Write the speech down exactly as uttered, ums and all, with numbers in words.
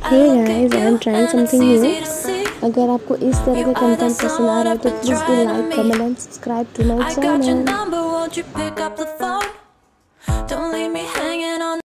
Hey guys, I am trying something new. अगर आपको इस तरह के कंटेंट पसंद आ रहा है तो please do like, comment and subscribe to my channel.